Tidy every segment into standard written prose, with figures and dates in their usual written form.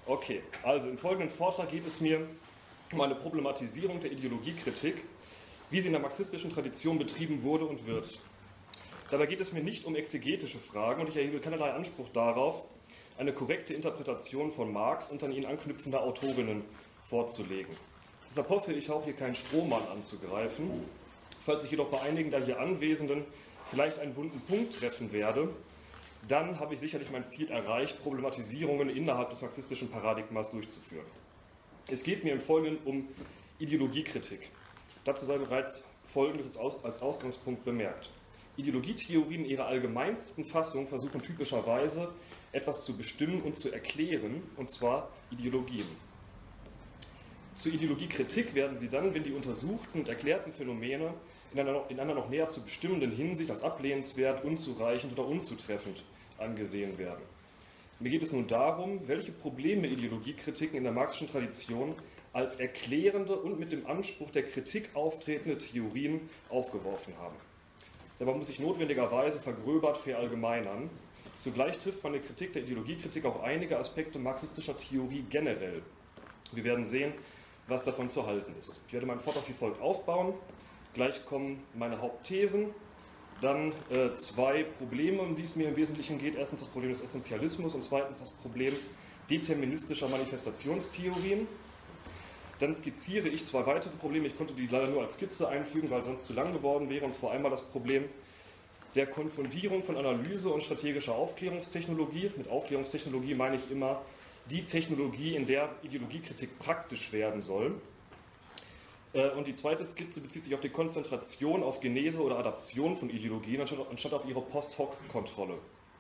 Okay, also im folgenden Vortrag geht es mir um eine Problematisierung der Ideologiekritik, wie sie in der marxistischen Tradition betrieben wurde und wird. Dabei geht es mir nicht um exegetische Fragen und ich erhebe keinerlei Anspruch darauf, eine korrekte Interpretation von Marx und an ihn anknüpfender Autorinnen vorzulegen. Deshalb hoffe ich auch, hier keinen Strohmann anzugreifen. Falls ich jedoch bei einigen der hier Anwesenden vielleicht einen wunden Punkt treffen werde, dann habe ich sicherlich mein Ziel erreicht, Problematisierungen innerhalb des marxistischen Paradigmas durchzuführen. Es geht mir im Folgenden um Ideologiekritik. Dazu sei bereits Folgendes als Ausgangspunkt bemerkt. Ideologietheorien in ihrer allgemeinsten Fassung versuchen typischerweise etwas zu bestimmen und zu erklären, und zwar Ideologien. Zur Ideologiekritik werden sie dann, wenn die untersuchten und erklärten Phänomene in einer noch näher zu bestimmenden Hinsicht als ablehnenswert, unzureichend oder unzutreffend angesehen werden. Mir geht es nun darum, welche Probleme Ideologiekritiken in der marxischen Tradition als erklärende und mit dem Anspruch der Kritik auftretende Theorien aufgeworfen haben. Dabei muss ich notwendigerweise vergröbert verallgemeinern. Zugleich trifft meine Kritik der Ideologiekritik auch einige Aspekte marxistischer Theorie generell. Wir werden sehen, was davon zu halten ist. Ich werde meinen Vortrag wie folgt aufbauen. Gleich kommen meine Hauptthesen, dann zwei Probleme, um die es mir im Wesentlichen geht. Erstens das Problem des Essentialismus und zweitens das Problem deterministischer Manifestationstheorien. Dann skizziere ich zwei weitere Probleme. Ich konnte die leider nur als Skizze einfügen, weil sonst zu lang geworden wäre. Und zwar einmal das Problem der Konfundierung von Analyse und strategischer Aufklärungstechnologie. Mit Aufklärungstechnologie meine ich immer die Technologie, in der Ideologiekritik praktisch werden soll. Und die zweite Skizze bezieht sich auf die Konzentration auf Genese oder Adaption von Ideologien anstatt auf ihre Post-Hoc-Kontrolle.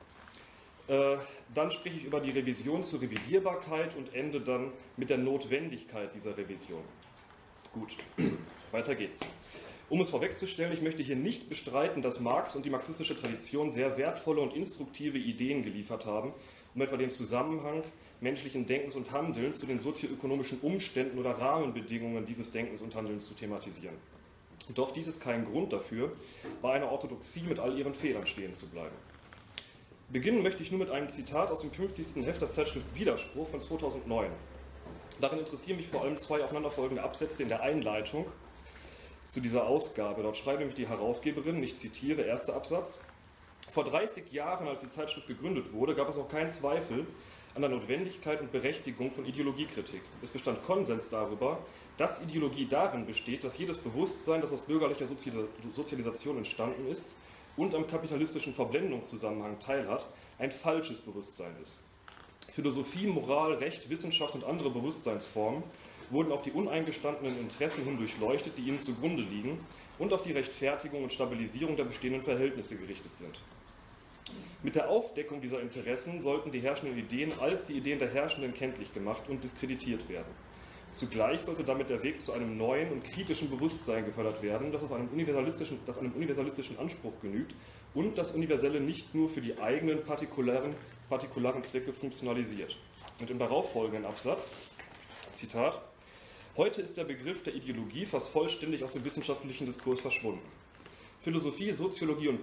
Dann spreche ich über die Revision zur Revidierbarkeit und ende dann mit der Notwendigkeit dieser Revision. Gut, weiter geht's. Um es vorwegzustellen, ich möchte hier nicht bestreiten, dass Marx und die marxistische Tradition sehr wertvolle und instruktive Ideen geliefert haben, um etwa den Zusammenhang menschlichen Denkens und Handelns zu den sozioökonomischen Umständen oder Rahmenbedingungen dieses Denkens und Handelns zu thematisieren. Doch dies ist kein Grund dafür, bei einer Orthodoxie mit all ihren Fehlern stehen zu bleiben. Beginnen möchte ich nur mit einem Zitat aus dem 50. Heft der Zeitschrift Widerspruch von 2009. Darin interessieren mich vor allem zwei aufeinanderfolgende Absätze in der Einleitung zu dieser Ausgabe. Dort schreibt nämlich die Herausgeberin, ich zitiere, erster Absatz: Vor 30 Jahren, als die Zeitschrift gegründet wurde, gab es auch keinen Zweifel an der Notwendigkeit und Berechtigung von Ideologiekritik. Es bestand Konsens darüber, dass Ideologie darin besteht, dass jedes Bewusstsein, das aus bürgerlicher Sozialisation entstanden ist und am kapitalistischen Verblendungszusammenhang teilhat, ein falsches Bewusstsein ist. Philosophie, Moral, Recht, Wissenschaft und andere Bewusstseinsformen wurden auf die uneingestandenen Interessen hin durchleuchtet, die ihnen zugrunde liegen und auf die Rechtfertigung und Stabilisierung der bestehenden Verhältnisse gerichtet sind. Mit der Aufdeckung dieser Interessen sollten die herrschenden Ideen als die Ideen der Herrschenden kenntlich gemacht und diskreditiert werden. Zugleich sollte damit der Weg zu einem neuen und kritischen Bewusstsein gefördert werden, das einem universalistischen Anspruch genügt und das Universelle nicht nur für die eigenen partikulären Zwecke funktionalisiert. Und im darauffolgenden Absatz, Zitat: Heute ist der Begriff der Ideologie fast vollständig aus dem wissenschaftlichen Diskurs verschwunden. Philosophie, Soziologie und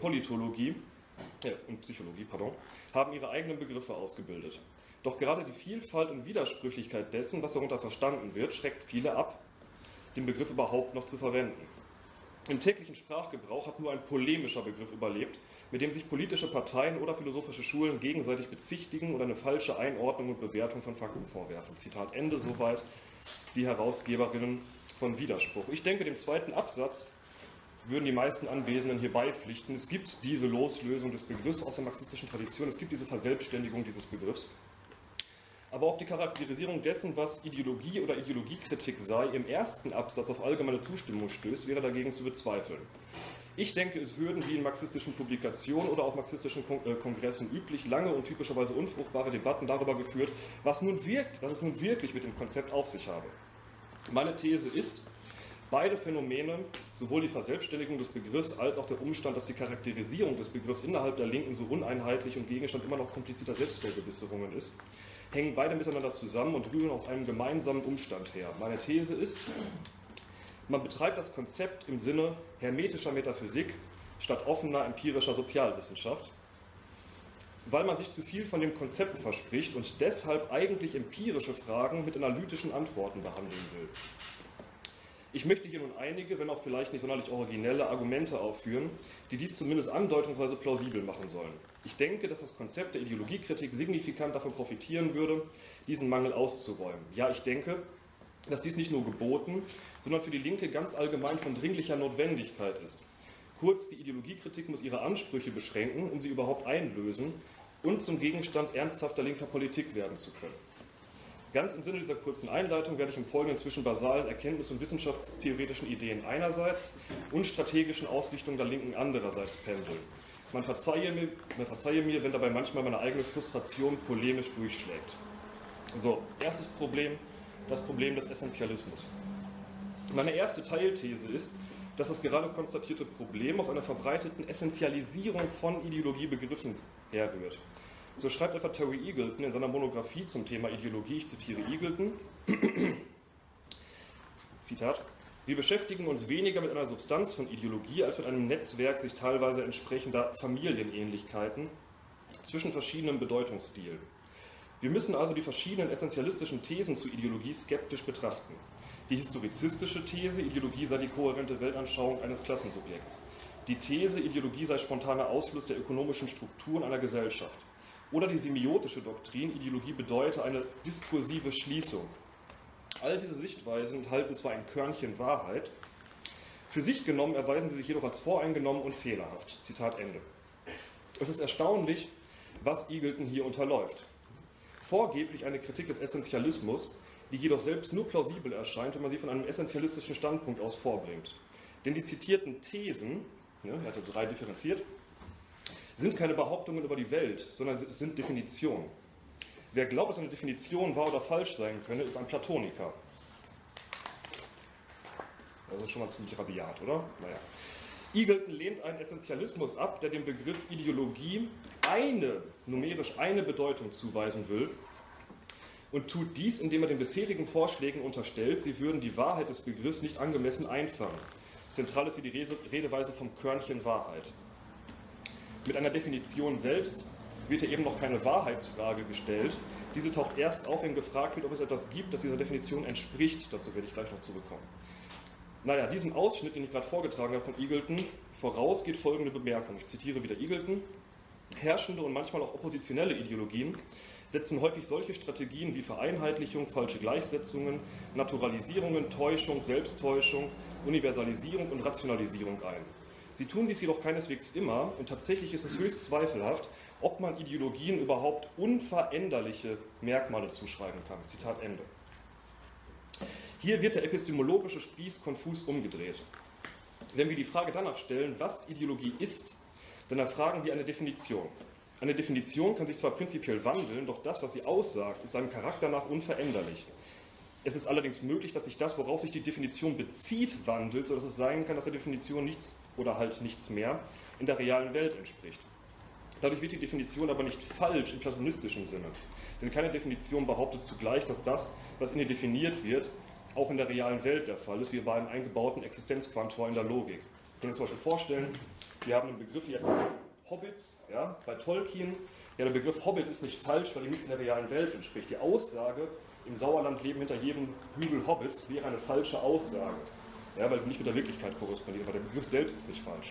Psychologie haben ihre eigenen Begriffe ausgebildet. Doch gerade die Vielfalt und Widersprüchlichkeit dessen, was darunter verstanden wird, schreckt viele ab, den Begriff überhaupt noch zu verwenden. Im täglichen Sprachgebrauch hat nur ein polemischer Begriff überlebt, mit dem sich politische Parteien oder philosophische Schulen gegenseitig bezichtigen oder eine falsche Einordnung und Bewertung von Fakten vorwerfen. Zitat Ende, soweit die Herausgeberinnen von Widerspruch. Ich denke, dem zweiten Absatz würden die meisten Anwesenden hier beipflichten. Es gibt diese Loslösung des Begriffs aus der marxistischen Tradition, es gibt diese Verselbstständigung dieses Begriffs. Aber ob die Charakterisierung dessen, was Ideologie oder Ideologiekritik sei, im ersten Absatz auf allgemeine Zustimmung stößt, wäre dagegen zu bezweifeln. Ich denke, es würden, wie in marxistischen Publikationen oder auf marxistischen Kongressen üblich, lange und typischerweise unfruchtbare Debatten darüber geführt, was es nun wirklich mit dem Konzept auf sich habe. Meine These ist, beide Phänomene, sowohl die Verselbstständigung des Begriffs als auch der Umstand, dass die Charakterisierung des Begriffs innerhalb der Linken so uneinheitlich und Gegenstand immer noch komplizierter Selbstvergewisserungen ist, hängen beide miteinander zusammen und rühren aus einem gemeinsamen Umstand her. Meine These ist, man betreibt das Konzept im Sinne hermetischer Metaphysik statt offener empirischer Sozialwissenschaft. weil man sich zu viel von dem Konzept verspricht und deshalb eigentlich empirische Fragen mit analytischen Antworten behandeln will. Ich möchte hier nun einige, wenn auch vielleicht nicht sonderlich originelle, Argumente aufführen, die dies zumindest andeutungsweise plausibel machen sollen. Ich denke, dass das Konzept der Ideologiekritik signifikant davon profitieren würde, diesen Mangel auszuräumen. Ja, ich denke, dass dies nicht nur geboten, sondern für die Linke ganz allgemein von dringlicher Notwendigkeit ist. Kurz, die Ideologiekritik muss ihre Ansprüche beschränken, um sie überhaupt einlösen und zum Gegenstand ernsthafter linker Politik werden zu können. Ganz im Sinne dieser kurzen Einleitung werde ich im Folgenden zwischen basalen Erkenntnis- und wissenschaftstheoretischen Ideen einerseits und strategischen Ausrichtungen der Linken andererseits pendeln. Man verzeihe mir, wenn dabei manchmal meine eigene Frustration polemisch durchschlägt. So, erstes Problem, das Problem des Essentialismus. Meine erste Teilthese ist, dass das gerade konstatierte Problem aus einer verbreiteten Essentialisierung von Ideologiebegriffen herrührt. So schreibt etwa Terry Eagleton in seiner Monographie zum Thema Ideologie, ich zitiere Eagleton, Zitat, wir beschäftigen uns weniger mit einer Substanz von Ideologie als mit einem Netzwerk sich teilweise entsprechender Familienähnlichkeiten zwischen verschiedenen Bedeutungsstilen. Wir müssen also die verschiedenen essentialistischen Thesen zu Ideologie skeptisch betrachten. Die historizistische These, Ideologie sei die kohärente Weltanschauung eines Klassensubjekts. Die These, Ideologie sei spontaner Ausfluss der ökonomischen Strukturen einer Gesellschaft. Oder die semiotische Doktrin, Ideologie bedeute eine diskursive Schließung. All diese Sichtweisen enthalten zwar ein Körnchen Wahrheit, für sich genommen erweisen sie sich jedoch als voreingenommen und fehlerhaft. Zitat Ende. Es ist erstaunlich, was Eagleton hier unterläuft. Vorgeblich eine Kritik des Essentialismus, die jedoch selbst nur plausibel erscheint, wenn man sie von einem essentialistischen Standpunkt aus vorbringt. Denn die zitierten Thesen, er hatte 3 differenziert, sind keine Behauptungen über die Welt, sondern es sind Definitionen. Wer glaubt, dass eine Definition wahr oder falsch sein könne, ist ein Platoniker. Das ist schon mal ziemlich rabiat, oder? Naja. Eagleton lehnt einen Essentialismus ab, der dem Begriff Ideologie numerisch eine Bedeutung zuweisen will und tut dies, indem er den bisherigen Vorschlägen unterstellt, sie würden die Wahrheit des Begriffs nicht angemessen einfangen. Zentral ist hier die Redeweise vom Körnchen Wahrheit. Mit einer Definition selbst wird hier eben noch keine Wahrheitsfrage gestellt. Diese taucht erst auf, wenn gefragt wird, ob es etwas gibt, das dieser Definition entspricht. Dazu werde ich gleich noch zurückkommen. Naja, diesem Ausschnitt, den ich gerade vorgetragen habe von Eagleton, voraus geht folgende Bemerkung. Ich zitiere wieder Eagleton. Herrschende und manchmal auch oppositionelle Ideologien setzen häufig solche Strategien wie Vereinheitlichung, falsche Gleichsetzungen, Naturalisierungen, Täuschung, Selbsttäuschung, Universalisierung und Rationalisierung ein. Sie tun dies jedoch keineswegs immer und tatsächlich ist es höchst zweifelhaft, ob man Ideologien überhaupt unveränderliche Merkmale zuschreiben kann. Zitat Ende. Hier wird der epistemologische Spieß konfus umgedreht. Wenn wir die Frage danach stellen, was Ideologie ist, dann erfragen wir eine Definition. Eine Definition kann sich zwar prinzipiell wandeln, doch das, was sie aussagt, ist seinem Charakter nach unveränderlich. Es ist allerdings möglich, dass sich das, worauf sich die Definition bezieht, wandelt, sodass es sein kann, dass der Definition nichts oder halt nichts mehr in der realen Welt entspricht. Dadurch wird die Definition aber nicht falsch im platonistischen Sinne. Denn keine Definition behauptet zugleich, dass das, was in ihr definiert wird, auch in der realen Welt der Fall ist, wie bei einem eingebauten Existenzquantor in der Logik. Wir können uns zum Beispiel vorstellen, wir haben einen Begriff hier, Hobbits, ja, bei Tolkien. Ja, der Begriff Hobbit ist nicht falsch, weil ihm nichts in der realen Welt entspricht. Die Aussage, im Sauerland leben hinter jedem Hügel Hobbits, wäre eine falsche Aussage. Ja, weil sie nicht mit der Wirklichkeit korrespondiert, aber der Begriff selbst ist nicht falsch.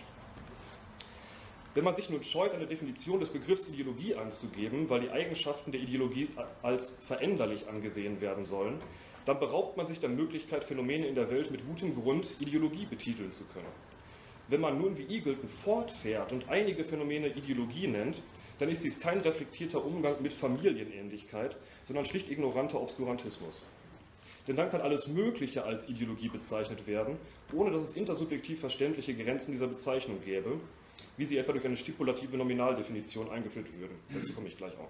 Wenn man sich nun scheut, eine Definition des Begriffs Ideologie anzugeben, weil die Eigenschaften der Ideologie als veränderlich angesehen werden sollen, dann beraubt man sich der Möglichkeit, Phänomene in der Welt mit gutem Grund Ideologie betiteln zu können. Wenn man nun wie Eagleton fortfährt und einige Phänomene Ideologie nennt, dann ist dies kein reflektierter Umgang mit Familienähnlichkeit, sondern schlicht ignoranter Obskurantismus. Denn dann kann alles Mögliche als Ideologie bezeichnet werden, ohne dass es intersubjektiv verständliche Grenzen dieser Bezeichnung gäbe, wie sie etwa durch eine stipulative Nominaldefinition eingeführt würden. Dazu komme ich gleich auch.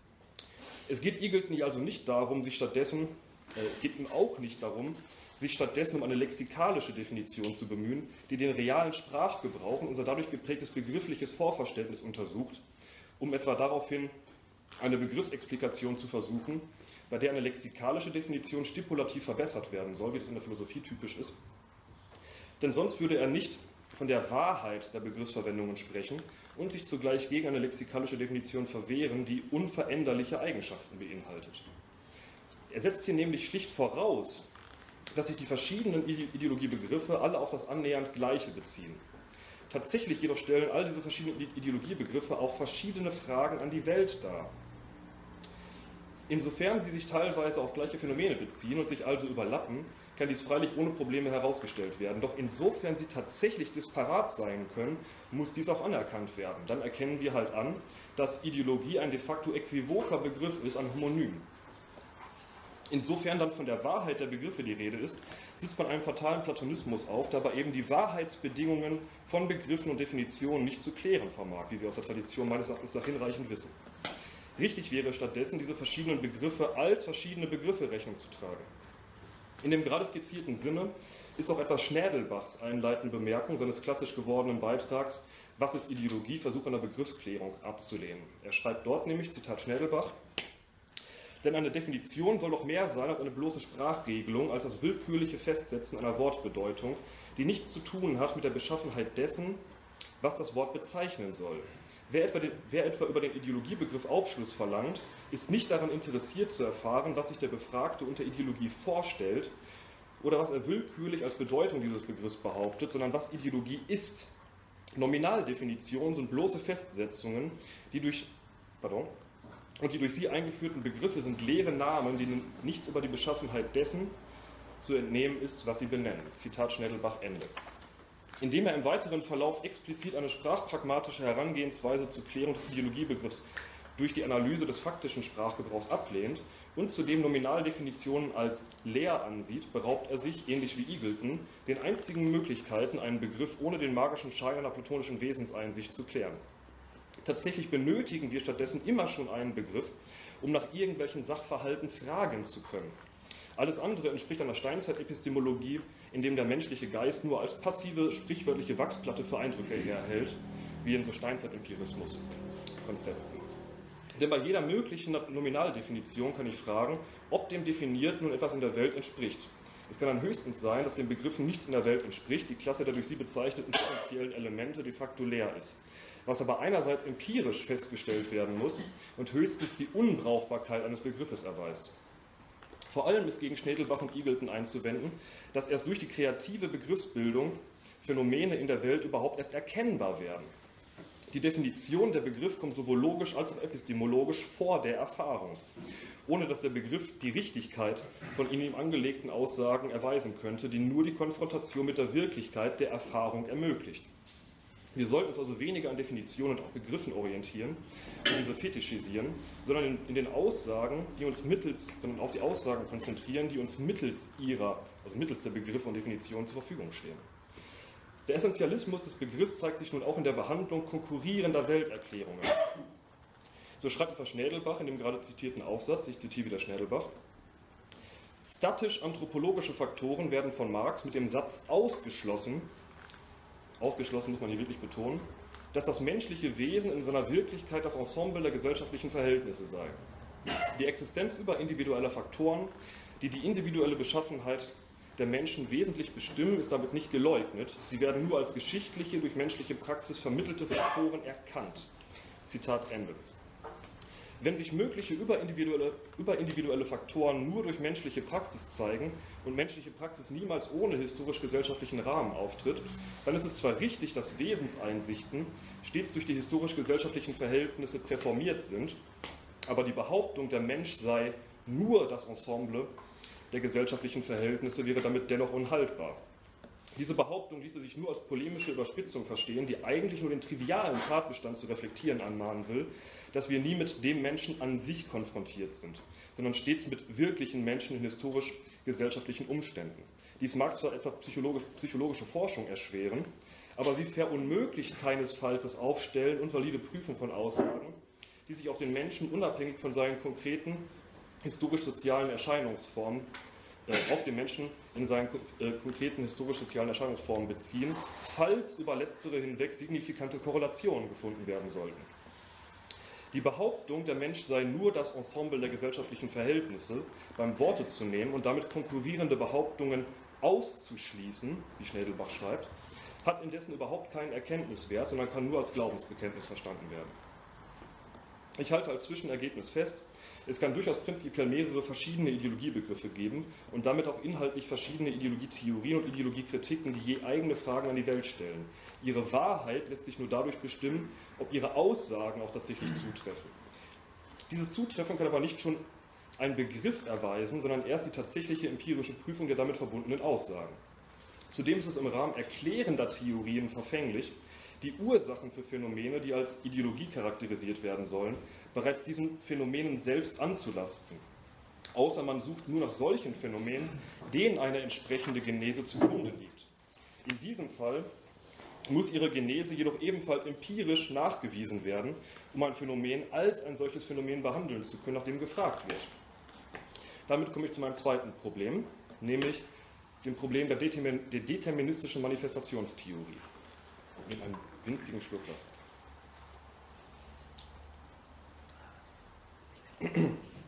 Es geht Eagleton hier also nicht darum, sich stattdessen um eine lexikalische Definition zu bemühen, die den realen Sprachgebrauch und unser dadurch geprägtes begriffliches Vorverständnis untersucht, um etwa daraufhin eine Begriffsexplikation zu versuchen, bei der eine lexikalische Definition stipulativ verbessert werden soll, wie das in der Philosophie typisch ist. Denn sonst würde er nicht von der Wahrheit der Begriffsverwendungen sprechen, und sich zugleich gegen eine lexikalische Definition verwehren, die unveränderliche Eigenschaften beinhaltet. Er setzt hier nämlich schlicht voraus, dass sich die verschiedenen Ideologiebegriffe alle auf das annähernd Gleiche beziehen. Tatsächlich jedoch stellen all diese verschiedenen Ideologiebegriffe auch verschiedene Fragen an die Welt dar. Insofern sie sich teilweise auf gleiche Phänomene beziehen und sich also überlappen, kann dies freilich ohne Probleme herausgestellt werden. Doch insofern sie tatsächlich disparat sein können, muss dies auch anerkannt werden. Dann erkennen wir halt an, dass Ideologie ein de facto äquivoker Begriff ist, ein Homonym. Insofern dann von der Wahrheit der Begriffe die Rede ist, sitzt man einem fatalen Platonismus auf, der aber eben die Wahrheitsbedingungen von Begriffen und Definitionen nicht zu klären vermag, wie wir aus der Tradition meines Erachtens nach hinreichend wissen. Richtig wäre stattdessen, diese verschiedenen Begriffe als verschiedene Begriffe Rechnung zu tragen. In dem gerade skizzierten Sinne ist auch etwas Schnädelbachs einleitende Bemerkung seines klassisch gewordenen Beitrags "Was ist Ideologie? Versuch einer Begriffsklärung" abzulehnen. Er schreibt dort nämlich, Zitat Schnädelbach, denn eine Definition soll doch mehr sein als eine bloße Sprachregelung, als das willkürliche Festsetzen einer Wortbedeutung, die nichts zu tun hat mit der Beschaffenheit dessen, was das Wort bezeichnen soll. Wer etwa über den Ideologiebegriff Aufschluss verlangt, ist nicht daran interessiert zu erfahren, was sich der Befragte unter Ideologie vorstellt oder was er willkürlich als Bedeutung dieses Begriffs behauptet, sondern was Ideologie ist. Nominaldefinitionen sind bloße Festsetzungen, die durch sie eingeführten Begriffe sind leere Namen, denen nichts über die Beschaffenheit dessen zu entnehmen ist, was sie benennen. Zitat Schnädelbach, Ende. Indem er im weiteren Verlauf explizit eine sprachpragmatische Herangehensweise zur Klärung des Ideologiebegriffs durch die Analyse des faktischen Sprachgebrauchs ablehnt und zudem Nominaldefinitionen als leer ansieht, beraubt er sich, ähnlich wie Eagleton, den einzigen Möglichkeiten, einen Begriff ohne den magischen Schein einer platonischen Wesenseinsicht zu klären. Tatsächlich benötigen wir stattdessen immer schon einen Begriff, um nach irgendwelchen Sachverhalten fragen zu können. Alles andere entspricht einer Steinzeitepistemologie, in dem der menschliche Geist nur als passive, sprichwörtliche Wachsplatte für Eindrücke herhält, wie in so Steinzeitempirismus-Konzepten. Denn bei jeder möglichen Nominaldefinition kann ich fragen, ob dem Definierten nun etwas in der Welt entspricht. Es kann dann höchstens sein, dass den Begriffen nichts in der Welt entspricht, die Klasse der durch sie bezeichneten potentiellen Elemente de facto leer ist. Was aber einerseits empirisch festgestellt werden muss und höchstens die Unbrauchbarkeit eines Begriffes erweist. Vor allem ist gegen Schnädelbach und Eagleton einzuwenden, dass erst durch die kreative Begriffsbildung Phänomene in der Welt überhaupt erst erkennbar werden. Die Definition der Begriff kommt sowohl logisch als auch epistemologisch vor der Erfahrung, ohne dass der Begriff die Richtigkeit von in ihm angelegten Aussagen erweisen könnte, die nur die Konfrontation mit der Wirklichkeit der Erfahrung ermöglicht. Wir sollten uns also weniger an Definitionen und auch Begriffen orientieren und diese fetischisieren, sondern in den Aussagen, sondern auf die Aussagen konzentrieren, die uns mittels der Begriffe und Definitionen zur Verfügung stehen. Der Essentialismus des Begriffs zeigt sich nun auch in der Behandlung konkurrierender Welterklärungen. So schreibt etwa Schnädelbach in dem gerade zitierten Aufsatz, ich zitiere wieder Schnädelbach: Statisch-anthropologische Faktoren werden von Marx mit dem Satz ausgeschlossen muss man hier wirklich betonen, dass das menschliche Wesen in seiner Wirklichkeit das Ensemble der gesellschaftlichen Verhältnisse sei. Die Existenz überindividueller Faktoren, die die individuelle Beschaffenheit der Menschen wesentlich bestimmen, ist damit nicht geleugnet. Sie werden nur als geschichtliche, durch menschliche Praxis vermittelte Faktoren erkannt. Zitat Ende. Wenn sich mögliche überindividuelle Faktoren nur durch menschliche Praxis zeigen und menschliche Praxis niemals ohne historisch-gesellschaftlichen Rahmen auftritt, dann ist es zwar richtig, dass Wesenseinsichten stets durch die historisch-gesellschaftlichen Verhältnisse präformiert sind, aber die Behauptung, der Mensch sei nur das Ensemble der gesellschaftlichen Verhältnisse, wäre damit dennoch unhaltbar. Diese Behauptung ließe sich nur als polemische Überspitzung verstehen, die eigentlich nur den trivialen Tatbestand zu reflektieren anmahnen will, dass wir nie mit dem Menschen an sich konfrontiert sind, sondern stets mit wirklichen Menschen in historisch-gesellschaftlichen Umständen. Dies mag zwar etwa psychologische Forschung erschweren, aber sie verunmöglicht keinesfalls das Aufstellen und valide Prüfen von Aussagen, die sich auf den Menschen unabhängig von seinen konkreten historisch-sozialen Erscheinungsformen auf den Menschen in seinen konkreten historisch-sozialen Erscheinungsformen beziehen, falls über letztere hinweg signifikante Korrelationen gefunden werden sollten. Die Behauptung, der Mensch sei nur das Ensemble der gesellschaftlichen Verhältnisse, beim Worte zu nehmen und damit konkurrierende Behauptungen auszuschließen, wie Schnädelbach schreibt, hat indessen überhaupt keinen Erkenntniswert, sondern kann nur als Glaubensbekenntnis verstanden werden. Ich halte als Zwischenergebnis fest, es kann durchaus prinzipiell mehrere verschiedene Ideologiebegriffe geben und damit auch inhaltlich verschiedene Ideologietheorien und Ideologiekritiken, die je eigene Fragen an die Welt stellen. Ihre Wahrheit lässt sich nur dadurch bestimmen, ob ihre Aussagen auch tatsächlich zutreffen. Dieses Zutreffen kann aber nicht schon einen Begriff erweisen, sondern erst die tatsächliche empirische Prüfung der damit verbundenen Aussagen. Zudem ist es im Rahmen erklärender Theorien verfänglich, die Ursachen für Phänomene, die als Ideologie charakterisiert werden sollen, bereits diesen Phänomenen selbst anzulasten. Außer man sucht nur nach solchen Phänomenen, denen eine entsprechende Genese zugrunde liegt. In diesem Fall muss ihre Genese jedoch ebenfalls empirisch nachgewiesen werden, um ein Phänomen als ein solches Phänomen behandeln zu können, nach dem gefragt wird. Damit komme ich zu meinem zweiten Problem, nämlich dem Problem der deterministischen Manifestationstheorie. Ich nehme einen winzigen Schluck Wasser.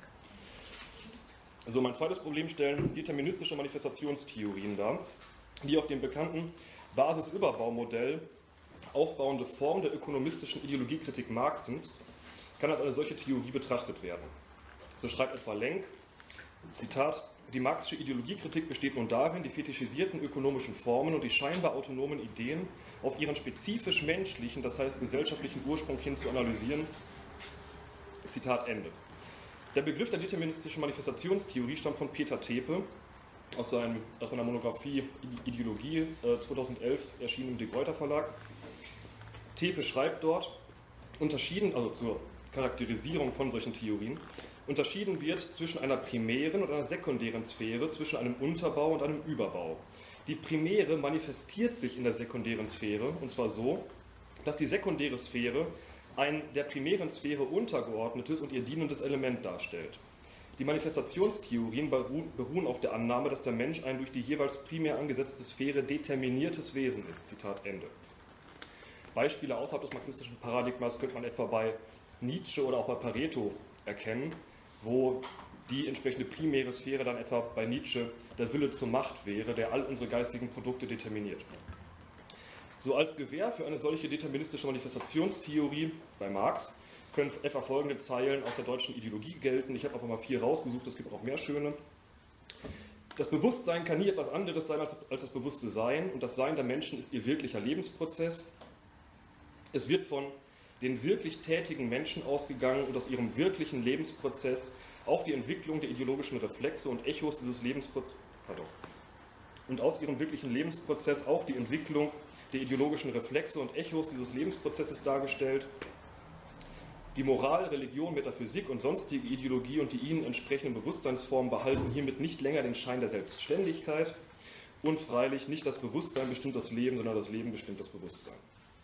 Also mein zweites Problem stellen deterministische Manifestationstheorien dar, die auf dem bekannten Basisüberbaumodell aufbauende Form der ökonomistischen Ideologiekritik Marxens kann als eine solche Theorie betrachtet werden. So schreibt etwa Lenk, Zitat, die marxische Ideologiekritik besteht nun darin, die fetischisierten ökonomischen Formen und die scheinbar autonomen Ideen auf ihren spezifisch menschlichen, das heißt gesellschaftlichen Ursprung hin zu analysieren. Zitat Ende. Der Begriff der deterministischen Manifestationstheorie stammt von Peter Tepe aus seiner Monographie Ideologie 2011 erschienen im De Gruyter Verlag. Tepe schreibt dort, also zur Charakterisierung von solchen Theorien, unterschieden wird zwischen einer primären und einer sekundären Sphäre, zwischen einem Unterbau und einem Überbau. Die primäre manifestiert sich in der sekundären Sphäre, und zwar so, dass die sekundäre Sphäre ein der primären Sphäre untergeordnetes und ihr dienendes Element darstellt. Die Manifestationstheorien beruhen auf der Annahme, dass der Mensch ein durch die jeweils primär angesetzte Sphäre determiniertes Wesen ist. Zitat Ende. Beispiele außerhalb des marxistischen Paradigmas könnte man etwa bei Nietzsche oder auch bei Pareto erkennen, wo die entsprechende primäre Sphäre dann etwa bei Nietzsche der Wille zur Macht wäre, der all unsere geistigen Produkte determiniert. So als Gewähr für eine solche deterministische Manifestationstheorie bei Marx können etwa folgende Zeilen aus der deutschen Ideologie gelten. Ich habe einfach mal 4 rausgesucht, es gibt auch mehr schöne. Das Bewusstsein kann nie etwas anderes sein als das bewusste Sein und das Sein der Menschen ist ihr wirklicher Lebensprozess. Es wird von den wirklich tätigen Menschen ausgegangen und aus ihrem wirklichen Lebensprozess auch die Entwicklung der ideologischen Reflexe und Echos dieses Lebensprozess auch die Entwicklung der ideologischen Reflexe und Echos dieses Lebensprozesses dargestellt. Die Moral, Religion, Metaphysik und sonstige Ideologie und die ihnen entsprechenden Bewusstseinsformen behalten hiermit nicht länger den Schein der Selbstständigkeit und freilich nicht das Bewusstsein bestimmt das Leben, sondern das Leben bestimmt das Bewusstsein.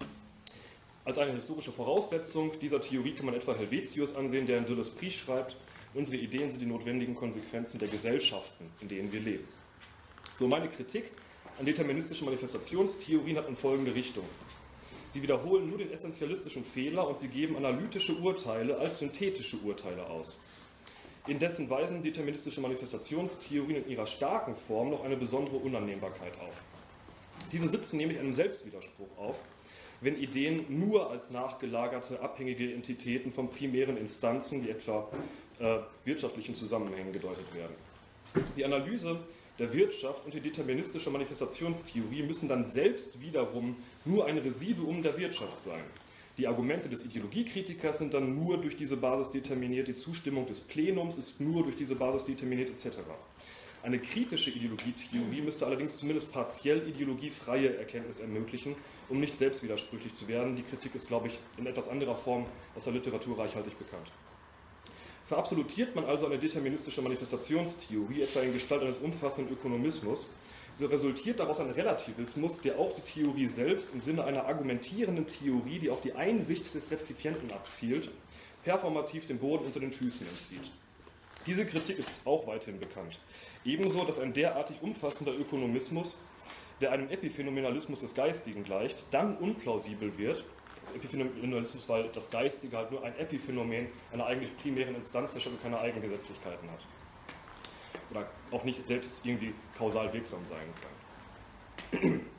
Als eine historische Voraussetzung dieser Theorie kann man etwa Helvetius ansehen, der in De l'Esprit schreibt, unsere Ideen sind die notwendigen Konsequenzen der Gesellschaften, in denen wir leben. So, meine Kritik an deterministischen Manifestationstheorien hat in folgende Richtung. Sie wiederholen nur den essentialistischen Fehler und sie geben analytische Urteile als synthetische Urteile aus. Indessen weisen deterministische Manifestationstheorien in ihrer starken Form noch eine besondere Unannehmbarkeit auf. Diese sitzen nämlich einem Selbstwiderspruch auf, wenn Ideen nur als nachgelagerte, abhängige Entitäten von primären Instanzen, wie etwa wirtschaftlichen Zusammenhängen, gedeutet werden. Die Analyse der Wirtschaft und die deterministische Manifestationstheorie müssen dann selbst wiederum nur ein Residuum der Wirtschaft sein. Die Argumente des Ideologiekritikers sind dann nur durch diese Basis determiniert, die Zustimmung des Plenums ist nur durch diese Basis determiniert, etc. Eine kritische Ideologietheorie müsste allerdings zumindest partiell ideologiefreie Erkenntnis ermöglichen, um nicht selbstwidersprüchlich zu werden. Die Kritik ist, glaube ich, in etwas anderer Form aus der Literatur reichhaltig bekannt. Verabsolutiert man also eine deterministische Manifestationstheorie, etwa in Gestalt eines umfassenden Ökonomismus, so resultiert daraus ein Relativismus, der auch die Theorie selbst im Sinne einer argumentierenden Theorie, die auf die Einsicht des Rezipienten abzielt, performativ den Boden unter den Füßen entzieht. Diese Kritik ist auch weithin bekannt. Ebenso, dass ein derartig umfassender Ökonomismus, der einem Epiphänomenalismus des Geistigen gleicht, dann unplausibel wird, also Epiphänomenalismus, weil das Geistige halt nur ein Epiphänomen einer eigentlich primären Instanz der schon keine Eigengesetzlichkeiten hat. Oder auch nicht selbst irgendwie kausal wirksam sein kann.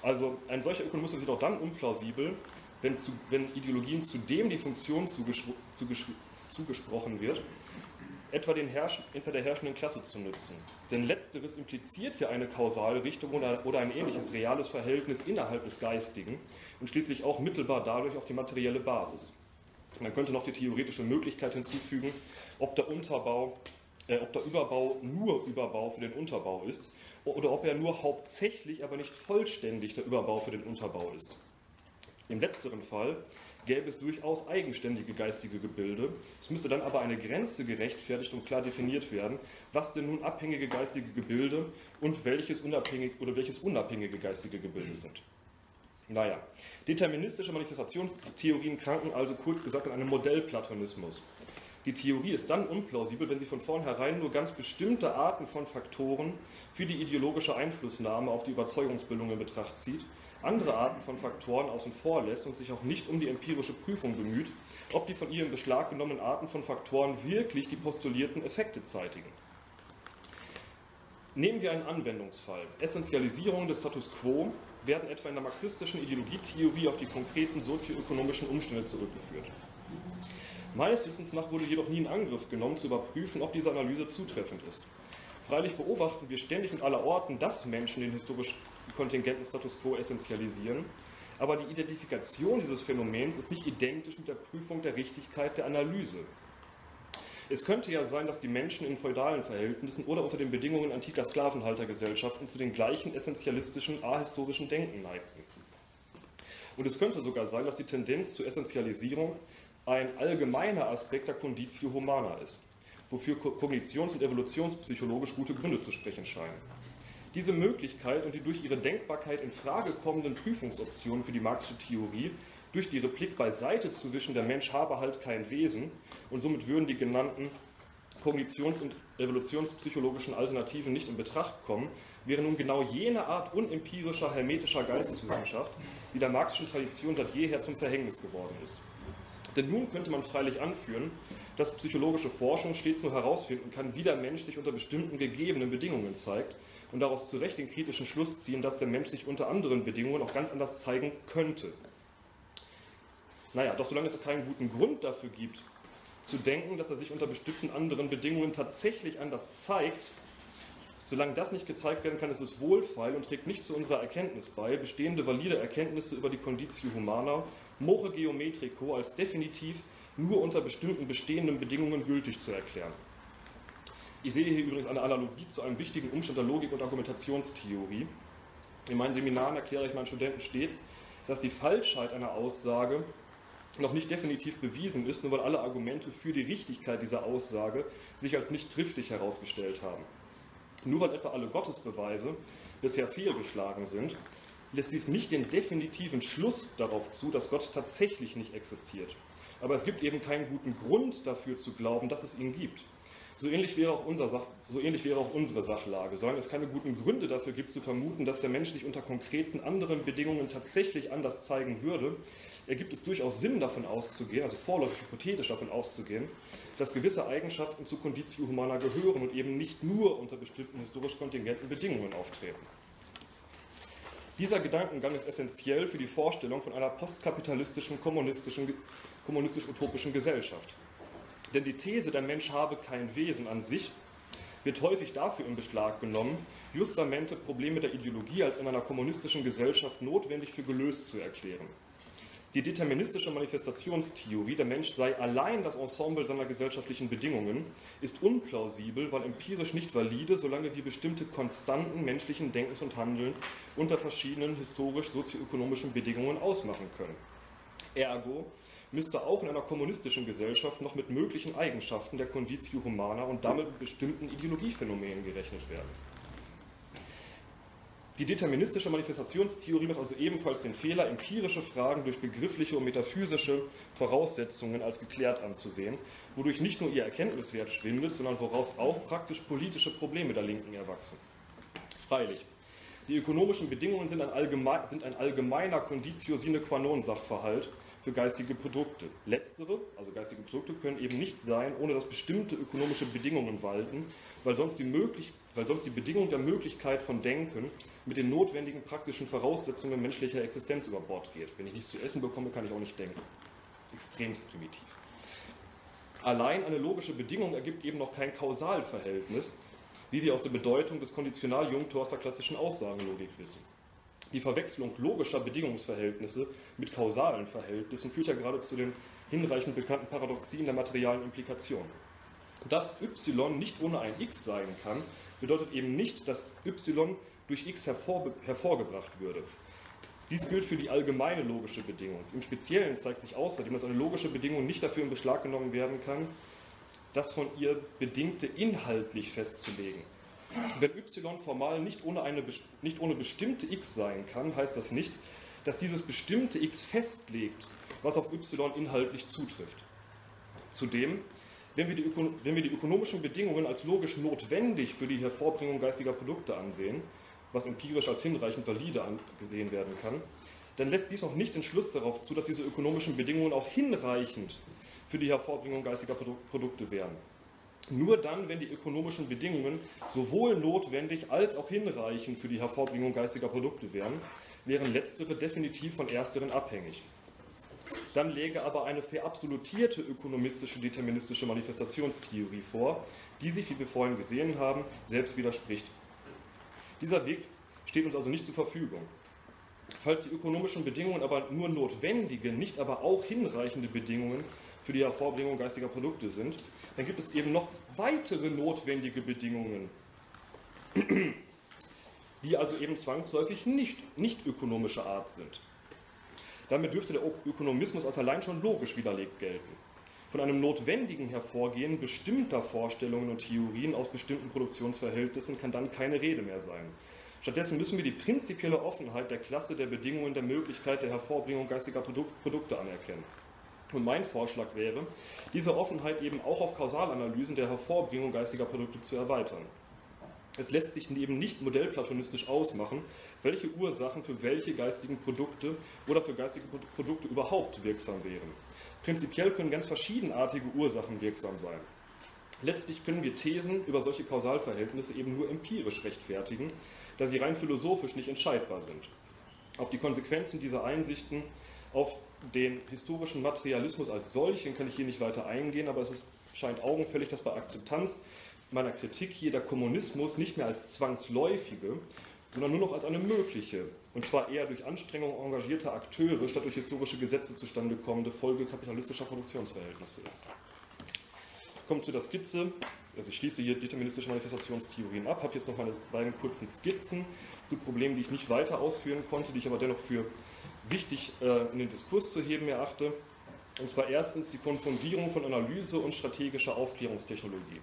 Also ein solcher Ökonomismus wird auch dann unplausibel, wenn Ideologien zudem die Funktion zugesprochen wird, etwa der herrschenden Klasse zu nützen. Denn letzteres impliziert ja eine Kausalrichtung oder ein ähnliches reales Verhältnis innerhalb des Geistigen und schließlich auch mittelbar dadurch auf die materielle Basis. Man könnte noch die theoretische Möglichkeit hinzufügen, ob der Überbau nur Überbau für den Unterbau ist oder ob er nur hauptsächlich, aber nicht vollständig der Überbau für den Unterbau ist. Im letzteren Fall gäbe es durchaus eigenständige geistige Gebilde. Es müsste dann aber eine Grenze gerechtfertigt und klar definiert werden, was denn nun abhängige geistige Gebilde und welches unabhängige geistige Gebilde sind. Naja, deterministische Manifestationstheorien kranken also kurz gesagt an einem Modellplatonismus. Die Theorie ist dann unplausibel, wenn sie von vornherein nur ganz bestimmte Arten von Faktoren für die ideologische Einflussnahme auf die Überzeugungsbildung in Betracht zieht, andere Arten von Faktoren außen vor lässt und sich auch nicht um die empirische Prüfung bemüht, ob die von ihr in Beschlag genommenen Arten von Faktoren wirklich die postulierten Effekte zeitigen. Nehmen wir einen Anwendungsfall. Essentialisierungen des Status quo werden etwa in der marxistischen Ideologietheorie auf die konkreten sozioökonomischen Umstände zurückgeführt. Meines Wissens nach wurde jedoch nie in Angriff genommen, zu überprüfen, ob diese Analyse zutreffend ist. Freilich beobachten wir ständig und allerorten, dass Menschen den historisch kontingenten Status quo essentialisieren, aber die Identifikation dieses Phänomens ist nicht identisch mit der Prüfung der Richtigkeit der Analyse. Es könnte ja sein, dass die Menschen in feudalen Verhältnissen oder unter den Bedingungen antiker Sklavenhaltergesellschaften zu den gleichen essentialistischen, ahistorischen Denken neigten. Und es könnte sogar sein, dass die Tendenz zur Essentialisierung ein allgemeiner Aspekt der Conditio Humana ist, wofür kognitions- und evolutionspsychologisch gute Gründe zu sprechen scheinen. Diese Möglichkeit und die durch ihre Denkbarkeit in Frage kommenden Prüfungsoptionen für die marxische Theorie durch die Replik beiseite zu wischen, der Mensch habe halt kein Wesen, und somit würden die genannten kognitions- und evolutionspsychologischen Alternativen nicht in Betracht kommen, wäre nun genau jene Art unempirischer, hermetischer Geisteswissenschaft, die der marxischen Tradition seit jeher zum Verhängnis geworden ist. Denn nun könnte man freilich anführen, dass psychologische Forschung stets nur herausfinden kann, wie der Mensch sich unter bestimmten gegebenen Bedingungen zeigt und daraus zu Recht den kritischen Schluss ziehen, dass der Mensch sich unter anderen Bedingungen auch ganz anders zeigen könnte. Naja, doch solange es keinen guten Grund dafür gibt, zu denken, dass er sich unter bestimmten anderen Bedingungen tatsächlich anders zeigt, solange das nicht gezeigt werden kann, ist es wohlfeil und trägt nicht zu unserer Erkenntnis bei, bestehende valide Erkenntnisse über die Conditio Humana more geometrico als definitiv nur unter bestimmten bestehenden Bedingungen gültig zu erklären. Ich sehe hier übrigens eine Analogie zu einem wichtigen Umstand der Logik- und Argumentationstheorie. In meinen Seminaren erkläre ich meinen Studenten stets, dass die Falschheit einer Aussage noch nicht definitiv bewiesen ist, nur weil alle Argumente für die Richtigkeit dieser Aussage sich als nicht triftig herausgestellt haben. Nur weil etwa alle Gottesbeweise bisher fehlgeschlagen sind, lässt dies nicht den definitiven Schluss darauf zu, dass Gott tatsächlich nicht existiert. Aber es gibt eben keinen guten Grund dafür zu glauben, dass es ihn gibt. So ähnlich wäre auch unsere Sachlage. Solange es keine guten Gründe dafür gibt, zu vermuten, dass der Mensch sich unter konkreten anderen Bedingungen tatsächlich anders zeigen würde, ergibt es durchaus Sinn, davon auszugehen, also vorläufig hypothetisch davon auszugehen, dass gewisse Eigenschaften zu Conditio Humana gehören und eben nicht nur unter bestimmten historisch kontingenten Bedingungen auftreten. Dieser Gedankengang ist essentiell für die Vorstellung von einer postkapitalistischen, kommunistisch-utopischen Gesellschaft. Denn die These, der Mensch habe kein Wesen an sich, wird häufig dafür in Beschlag genommen, justamente Probleme der Ideologie als in einer kommunistischen Gesellschaft notwendig für gelöst zu erklären. Die deterministische Manifestationstheorie, der Mensch sei allein das Ensemble seiner gesellschaftlichen Bedingungen, ist unplausibel, weil empirisch nicht valide, solange wir bestimmte Konstanten menschlichen Denkens und Handelns unter verschiedenen historisch-sozioökonomischen Bedingungen ausmachen können. Ergo müsste auch in einer kommunistischen Gesellschaft noch mit möglichen Eigenschaften der Conditio Humana und damit mit bestimmten Ideologiephänomenen gerechnet werden. Die deterministische Manifestationstheorie macht also ebenfalls den Fehler, empirische Fragen durch begriffliche und metaphysische Voraussetzungen als geklärt anzusehen, wodurch nicht nur ihr Erkenntniswert schwindet, sondern woraus auch praktisch politische Probleme der Linken erwachsen. Freilich, die ökonomischen Bedingungen sind ein allgemeiner Conditio sine qua non Sachverhalt, für geistige Produkte. Letztere, also geistige Produkte, können eben nicht sein, ohne dass bestimmte ökonomische Bedingungen walten, weil sonst die Bedingung der Möglichkeit von Denken mit den notwendigen praktischen Voraussetzungen menschlicher Existenz über Bord geht. Wenn ich nichts zu essen bekomme, kann ich auch nicht denken. Extremst primitiv. Allein eine logische Bedingung ergibt eben noch kein Kausalverhältnis, wie wir aus der Bedeutung des Konditionaljungtors der klassischen Aussagenlogik wissen. Die Verwechslung logischer Bedingungsverhältnisse mit kausalen Verhältnissen führt ja gerade zu den hinreichend bekannten Paradoxien der materialen Implikation. Dass y nicht ohne ein x sein kann, bedeutet eben nicht, dass y durch x hervorgebracht würde. Dies gilt für die allgemeine logische Bedingung. Im Speziellen zeigt sich außerdem, dass eine logische Bedingung nicht dafür in Beschlag genommen werden kann, das von ihr Bedingte inhaltlich festzulegen. Wenn y formal nicht ohne bestimmte x sein kann, heißt das nicht, dass dieses bestimmte x festlegt, was auf y inhaltlich zutrifft. Zudem, wenn wir die ökonomischen Bedingungen als logisch notwendig für die Hervorbringung geistiger Produkte ansehen, was empirisch als hinreichend valide angesehen werden kann, dann lässt dies noch nicht den Schluss darauf zu, dass diese ökonomischen Bedingungen auch hinreichend für die Hervorbringung geistiger Produkte wären. Nur dann, wenn die ökonomischen Bedingungen sowohl notwendig als auch hinreichend für die Hervorbringung geistiger Produkte wären letztere definitiv von ersteren abhängig. Dann läge aber eine verabsolutierte ökonomistische deterministische Manifestationstheorie vor, die sich, wie wir vorhin gesehen haben, selbst widerspricht. Dieser Weg steht uns also nicht zur Verfügung. Falls die ökonomischen Bedingungen aber nur notwendige, nicht aber auch hinreichende Bedingungen für die Hervorbringung geistiger Produkte sind, dann gibt es eben noch weitere notwendige Bedingungen, die also eben zwangsläufig nicht ökonomischer Art sind. Damit dürfte der Ökonomismus als allein schon logisch widerlegt gelten. Von einem notwendigen Hervorgehen bestimmter Vorstellungen und Theorien aus bestimmten Produktionsverhältnissen kann dann keine Rede mehr sein. Stattdessen müssen wir die prinzipielle Offenheit der Klasse der Bedingungen der Möglichkeit der Hervorbringung geistiger Produkte anerkennen. Und mein Vorschlag wäre, diese Offenheit eben auch auf Kausalanalysen der Hervorbringung geistiger Produkte zu erweitern. Es lässt sich eben nicht modellplatonistisch ausmachen, welche Ursachen für welche geistigen Produkte oder für geistige Produkte überhaupt wirksam wären. Prinzipiell können ganz verschiedenartige Ursachen wirksam sein. Letztlich können wir Thesen über solche Kausalverhältnisse eben nur empirisch rechtfertigen, da sie rein philosophisch nicht entscheidbar sind. Auf die Konsequenzen dieser Einsichten, auf den historischen Materialismus als solchen kann ich hier nicht weiter eingehen, aber scheint augenfällig, dass bei Akzeptanz meiner Kritik hier der Kommunismus nicht mehr als zwangsläufige, sondern nur noch als eine mögliche, und zwar eher durch Anstrengung engagierter Akteure statt durch historische Gesetze zustande kommende Folge kapitalistischer Produktionsverhältnisse ist. Ich komme zu der Skizze, also ich schließe hier deterministische Manifestationstheorien ab, habe jetzt noch meine beiden kurzen Skizzen zu Problemen, die ich nicht weiter ausführen konnte, die ich aber dennoch für wichtig in den Diskurs zu heben erachte. Und zwar erstens die Konfundierung von Analyse und strategischer Aufklärungstechnologie.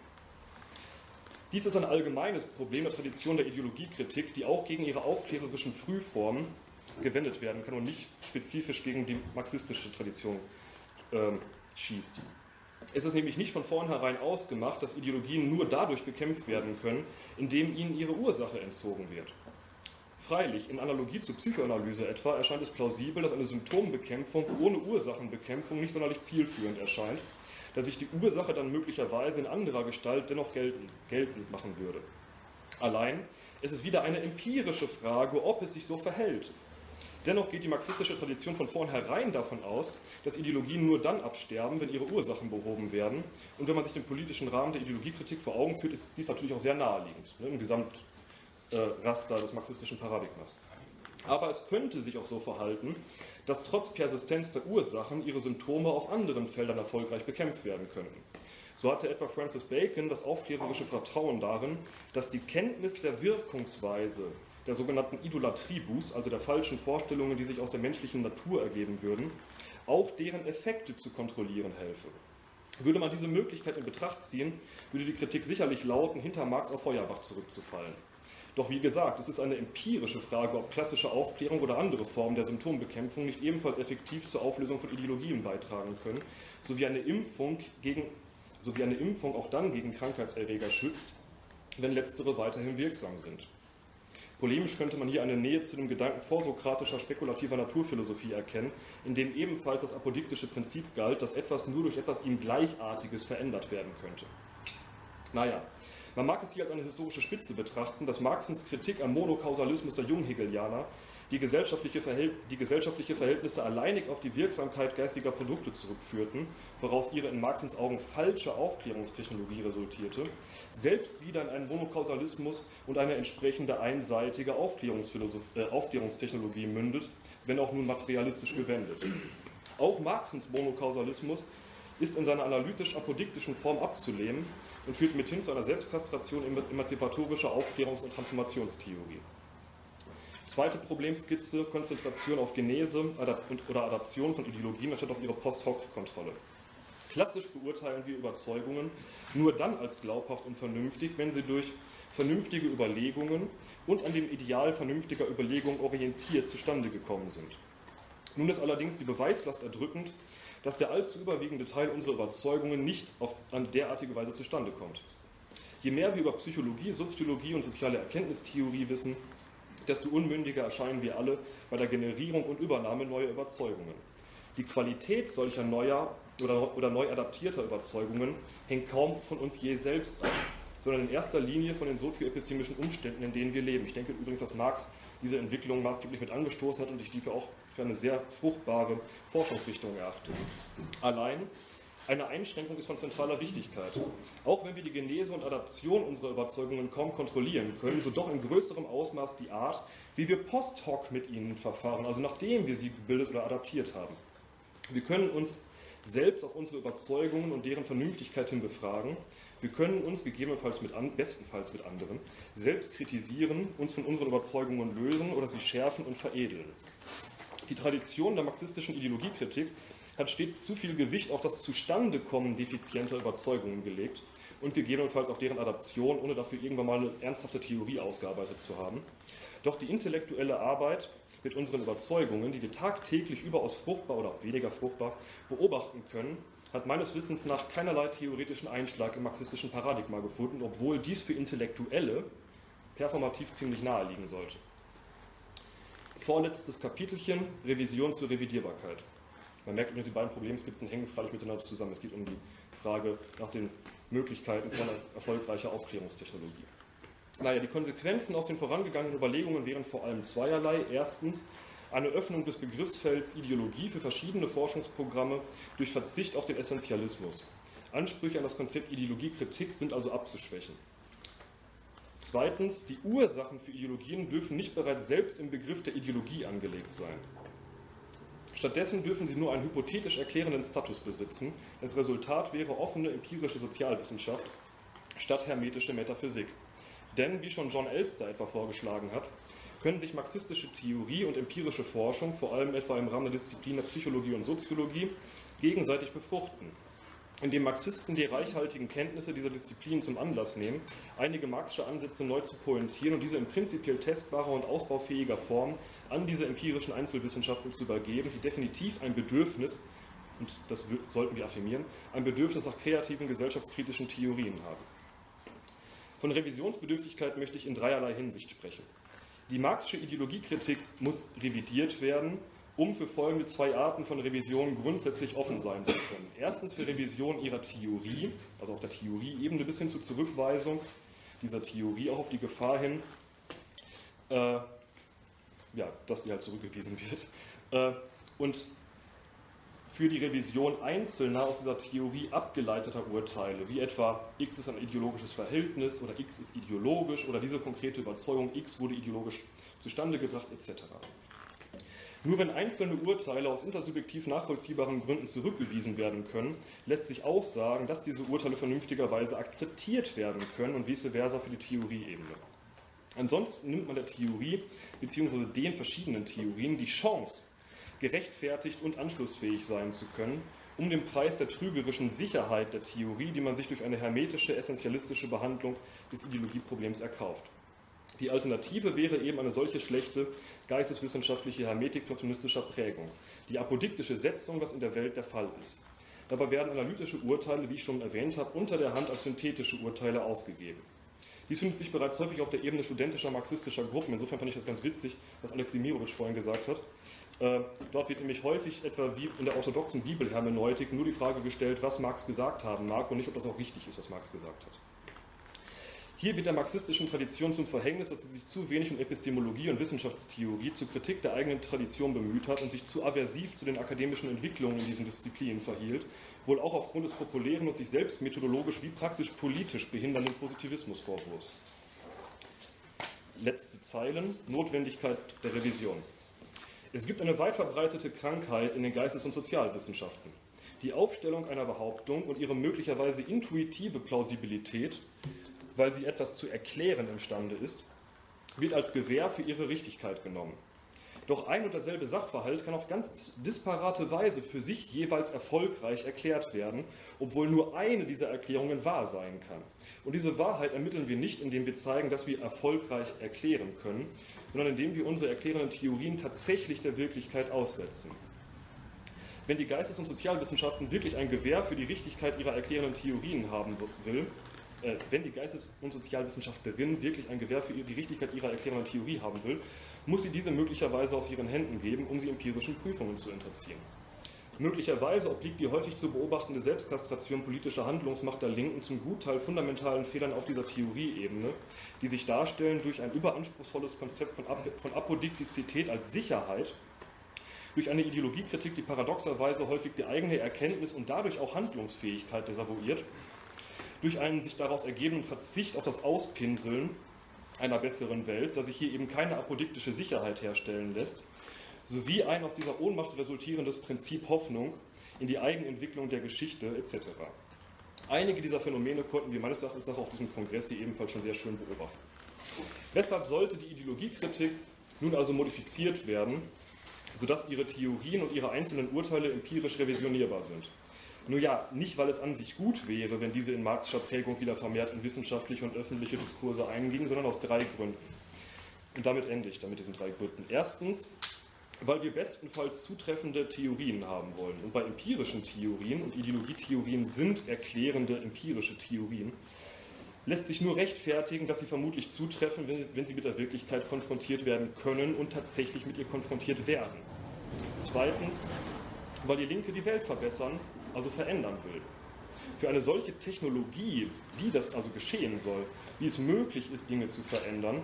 Dies ist ein allgemeines Problem der Tradition der Ideologiekritik, die auch gegen ihre aufklärerischen Frühformen gewendet werden kann und nicht spezifisch gegen die marxistische Tradition schießt. Es ist nämlich nicht von vornherein ausgemacht, dass Ideologien nur dadurch bekämpft werden können, indem ihnen ihre Ursache entzogen wird. Freilich, in Analogie zur Psychoanalyse etwa, erscheint es plausibel, dass eine Symptombekämpfung ohne Ursachenbekämpfung nicht sonderlich zielführend erscheint, da sich die Ursache dann möglicherweise in anderer Gestalt dennoch geltend machen würde. Allein, es ist wieder eine empirische Frage, ob es sich so verhält. Dennoch geht die marxistische Tradition von vornherein davon aus, dass Ideologien nur dann absterben, wenn ihre Ursachen behoben werden. Und wenn man sich den politischen Rahmen der Ideologiekritik vor Augen führt, ist dies natürlich auch sehr naheliegend, im Gesamtraster des marxistischen Paradigmas. Aber es könnte sich auch so verhalten, dass trotz Persistenz der Ursachen ihre Symptome auf anderen Feldern erfolgreich bekämpft werden könnten. So hatte etwa Francis Bacon das aufklärerische Vertrauen darin, dass die Kenntnis der Wirkungsweise der sogenannten Idolatribus, also der falschen Vorstellungen, die sich aus der menschlichen Natur ergeben würden, auch deren Effekte zu kontrollieren helfe. Würde man diese Möglichkeit in Betracht ziehen, würde die Kritik sicherlich lauten, hinter Marx auf Feuerbach zurückzufallen. Doch wie gesagt, es ist eine empirische Frage, ob klassische Aufklärung oder andere Formen der Symptombekämpfung nicht ebenfalls effektiv zur Auflösung von Ideologien beitragen können, sowie eine Impfung auch dann gegen Krankheitserreger schützt, wenn letztere weiterhin wirksam sind. Polemisch könnte man hier eine Nähe zu dem Gedanken vorsokratischer spekulativer Naturphilosophie erkennen, in dem ebenfalls das apodiktische Prinzip galt, dass etwas nur durch etwas ihm Gleichartiges verändert werden könnte. Naja, man mag es hier als eine historische Spitze betrachten, dass Marxens Kritik am Monokausalismus der Junghegelianer die gesellschaftliche Verhältnisse alleinig auf die Wirksamkeit geistiger Produkte zurückführten, woraus ihre in Marxens Augen falsche Aufklärungstechnologie resultierte, selbst wieder in einen Monokausalismus und eine entsprechende einseitige Aufklärungstechnologie mündet, wenn auch nun materialistisch gewendet. Auch Marxens Monokausalismus ist in seiner analytisch-apodiktischen Form abzulehnen und führt mithin zu einer Selbstkastration emanzipatorischer Aufklärungs- und Transformationstheorie. Zweite Problemskizze, Konzentration auf Genese oder Adaption von Ideologien anstatt auf ihre Post-Hoc-Kontrolle. Klassisch beurteilen wir Überzeugungen nur dann als glaubhaft und vernünftig, wenn sie durch vernünftige Überlegungen und an dem Ideal vernünftiger Überlegungen orientiert zustande gekommen sind. Nun ist allerdings die Beweislast erdrückend, dass der allzu überwiegende Teil unserer Überzeugungen nicht auf eine derartige Weise zustande kommt. Je mehr wir über Psychologie, Soziologie und soziale Erkenntnistheorie wissen, desto unmündiger erscheinen wir alle bei der Generierung und Übernahme neuer Überzeugungen. Die Qualität solcher neuer oder neu adaptierter Überzeugungen hängt kaum von uns je selbst ab, sondern in erster Linie von den sozioepistemischen Umständen, in denen wir leben. Ich denke übrigens, dass Marx diese Entwicklung maßgeblich mit angestoßen hat und ich die auch für eine sehr fruchtbare Forschungsrichtung erachte. Allein eine Einschränkung ist von zentraler Wichtigkeit. Auch wenn wir die Genese und Adaption unserer Überzeugungen kaum kontrollieren können, so doch in größerem Ausmaß die Art, wie wir post hoc mit ihnen verfahren, also nachdem wir sie gebildet oder adaptiert haben. Wir können uns selbst auf unsere Überzeugungen und deren Vernünftigkeit hin befragen. Wir können uns, bestenfalls mit anderen, selbst kritisieren, uns von unseren Überzeugungen lösen oder sie schärfen und veredeln. Die Tradition der marxistischen Ideologiekritik hat stets zu viel Gewicht auf das Zustandekommen defizienter Überzeugungen gelegt und gegebenenfalls auf deren Adaption, ohne dafür irgendwann mal eine ernsthafte Theorie ausgearbeitet zu haben. Doch die intellektuelle Arbeit mit unseren Überzeugungen, die wir tagtäglich überaus fruchtbar oder weniger fruchtbar beobachten können, hat meines Wissens nach keinerlei theoretischen Einschlag im marxistischen Paradigma gefunden, obwohl dies für Intellektuelle performativ ziemlich nahe liegen sollte. Vorletztes Kapitelchen, Revision zur Revidierbarkeit. Man merkt übrigens, die beiden Problemskizzen hängen freilich miteinander zusammen. Es geht um die Frage nach den Möglichkeiten von erfolgreicher Aufklärungstechnologie. Naja, die Konsequenzen aus den vorangegangenen Überlegungen wären vor allem zweierlei. Erstens, eine Öffnung des Begriffsfelds Ideologie für verschiedene Forschungsprogramme durch Verzicht auf den Essentialismus. Ansprüche an das Konzept Ideologiekritik sind also abzuschwächen. Zweitens, die Ursachen für Ideologien dürfen nicht bereits selbst im Begriff der Ideologie angelegt sein. Stattdessen dürfen sie nur einen hypothetisch erklärenden Status besitzen. Das Resultat wäre offene empirische Sozialwissenschaft statt hermetische Metaphysik. Denn, wie schon John Elster etwa vorgeschlagen hat, können sich marxistische Theorie und empirische Forschung, vor allem etwa im Rahmen der Disziplin der Psychologie und Soziologie, gegenseitig befruchten. Indem Marxisten die reichhaltigen Kenntnisse dieser Disziplin zum Anlass nehmen, einige marxische Ansätze neu zu pointieren und diese in prinzipiell testbarer und ausbaufähiger Form an diese empirischen Einzelwissenschaften zu übergeben, die definitiv ein Bedürfnis, und das sollten wir affirmieren, ein Bedürfnis nach kreativen gesellschaftskritischen Theorien haben. Von Revisionsbedürftigkeit möchte ich in dreierlei Hinsicht sprechen. Die marxische Ideologiekritik muss revidiert werden, um für folgende zwei Arten von Revision grundsätzlich offen sein zu können. Erstens für Revision ihrer Theorie, also auf der Theorieebene bis hin zur Zurückweisung dieser Theorie, auch auf die Gefahr hin, dass die halt zurückgewiesen wird. Und für die Revision einzelner aus dieser Theorie abgeleiteter Urteile, wie etwa X ist ein ideologisches Verhältnis oder X ist ideologisch oder diese konkrete Überzeugung X wurde ideologisch zustande gebracht etc. Nur wenn einzelne Urteile aus intersubjektiv nachvollziehbaren Gründen zurückgewiesen werden können, lässt sich auch sagen, dass diese Urteile vernünftigerweise akzeptiert werden können und vice versa für die Theorieebene. Ansonsten nimmt man der Theorie bzw. den verschiedenen Theorien die Chance, gerechtfertigt und anschlussfähig sein zu können, um den Preis der trügerischen Sicherheit der Theorie, die man sich durch eine hermetische, essentialistische Behandlung des Ideologieproblems erkauft. Die Alternative wäre eben eine solche schlechte geisteswissenschaftliche Hermetik platonistischer Prägung, die apodiktische Setzung, was in der Welt der Fall ist. Dabei werden analytische Urteile, wie ich schon erwähnt habe, unter der Hand als synthetische Urteile ausgegeben. Dies findet sich bereits häufig auf der Ebene studentischer marxistischer Gruppen. Insofern fand ich das ganz witzig, was Alex Demirovic vorhin gesagt hat. Dort wird nämlich häufig, etwa wie in der orthodoxen Bibelhermeneutik, nur die Frage gestellt, was Marx gesagt haben mag und nicht, ob das auch richtig ist, was Marx gesagt hat. Hier wird der marxistischen Tradition zum Verhängnis, dass sie sich zu wenig um Epistemologie und Wissenschaftstheorie zur Kritik der eigenen Tradition bemüht hat und sich zu aversiv zu den akademischen Entwicklungen in diesen Disziplinen verhielt, wohl auch aufgrund des populären und sich selbst methodologisch wie praktisch politisch behindernden Positivismusvorwurfs. Letzte Zeilen, Notwendigkeit der Revision. Es gibt eine weit verbreitete Krankheit in den Geistes- und Sozialwissenschaften. Die Aufstellung einer Behauptung und ihre möglicherweise intuitive Plausibilität, weil sie etwas zu erklären imstande ist, wird als Gewähr für ihre Richtigkeit genommen. Doch ein und derselbe Sachverhalt kann auf ganz disparate Weise für sich jeweils erfolgreich erklärt werden, obwohl nur eine dieser Erklärungen wahr sein kann. Und diese Wahrheit ermitteln wir nicht, indem wir zeigen, dass wir erfolgreich erklären können, sondern indem wir unsere erklärenden Theorien tatsächlich der Wirklichkeit aussetzen. Wenn die Geistes- und Sozialwissenschaften wirklich ein Gewähr für die Richtigkeit ihrer erklärenden Theorien haben will, wenn die Geistes- und Sozialwissenschaftlerin wirklich ein Gewähr für die Richtigkeit ihrer erklärenden Theorie haben will, muss sie diese möglicherweise aus ihren Händen geben, um sie empirischen Prüfungen zu unterziehen. Möglicherweise obliegt die häufig zu beobachtende Selbstkastration politischer Handlungsmacht der Linken zum Gutteil fundamentalen Fehlern auf dieser Theorieebene, die sich darstellen durch ein überanspruchsvolles Konzept von Apodiktizität als Sicherheit, durch eine Ideologiekritik, die paradoxerweise häufig die eigene Erkenntnis und dadurch auch Handlungsfähigkeit desavouiert, durch einen sich daraus ergebenden Verzicht auf das Auspinseln einer besseren Welt, da sich hier eben keine apodiktische Sicherheit herstellen lässt, sowie ein aus dieser Ohnmacht resultierendes Prinzip Hoffnung in die Eigenentwicklung der Geschichte etc. Einige dieser Phänomene konnten wir meines Erachtens nach auf diesem Kongress hier ebenfalls schon sehr schön beobachten. Weshalb sollte die Ideologiekritik nun also modifiziert werden, sodass ihre Theorien und ihre einzelnen Urteile empirisch revisionierbar sind? Nur ja, nicht weil es an sich gut wäre, wenn diese in marxischer Prägung wieder vermehrt in wissenschaftliche und öffentliche Diskurse eingingen, sondern aus 3 Gründen. Und damit ende ich, mit diesen 3 Gründen. Erstens, weil wir bestenfalls zutreffende Theorien haben wollen. Und bei empirischen Theorien, und Ideologietheorien sind erklärende empirische Theorien, lässt sich nur rechtfertigen, dass sie vermutlich zutreffen, wenn sie mit der Wirklichkeit konfrontiert werden können und tatsächlich mit ihr konfrontiert werden. Zweitens, weil die Linke die Welt verbessern, also verändern will. Für eine solche Technologie, wie das also geschehen soll, wie es möglich ist, Dinge zu verändern,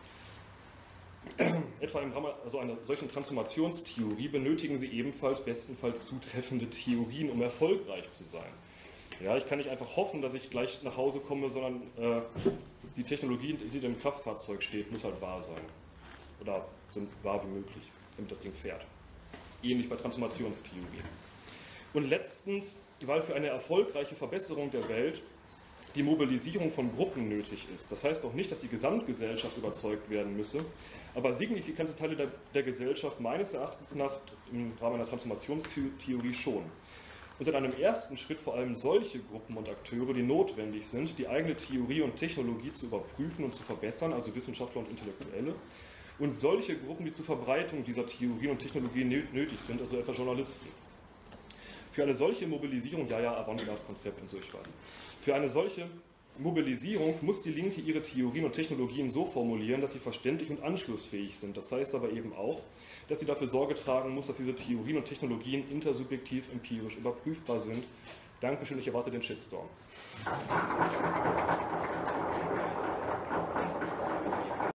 etwa im Rahmen einer solchen Transformationstheorie, benötigen sie ebenfalls bestenfalls zutreffende Theorien, um erfolgreich zu sein. Ja, ich kann nicht einfach hoffen, dass ich gleich nach Hause komme, sondern die Technologie, die im Kraftfahrzeug steht, muss halt wahr sein. Oder so wahr wie möglich, damit das Ding fährt. Ähnlich bei Transformationstheorien. Und letztens, weil für eine erfolgreiche Verbesserung der Welt die Mobilisierung von Gruppen nötig ist. Das heißt auch nicht, dass die Gesamtgesellschaft überzeugt werden müsse, aber signifikante Teile der Gesellschaft meines Erachtens nach im Rahmen einer Transformationstheorie schon. Und in einem ersten Schritt vor allem solche Gruppen und Akteure, die notwendig sind, die eigene Theorie und Technologie zu überprüfen und zu verbessern, also Wissenschaftler und Intellektuelle, und solche Gruppen, die zur Verbreitung dieser Theorien und Technologien nötig sind, also etwa Journalisten. Für eine solche Mobilisierung, Avantgarde-Konzept und so, ich weiß. Für eine solche Mobilisierung muss die Linke ihre Theorien und Technologien so formulieren, dass sie verständlich und anschlussfähig sind. Das heißt aber eben auch, dass sie dafür Sorge tragen muss, dass diese Theorien und Technologien intersubjektiv empirisch überprüfbar sind. Dankeschön, ich erwarte den Shitstorm.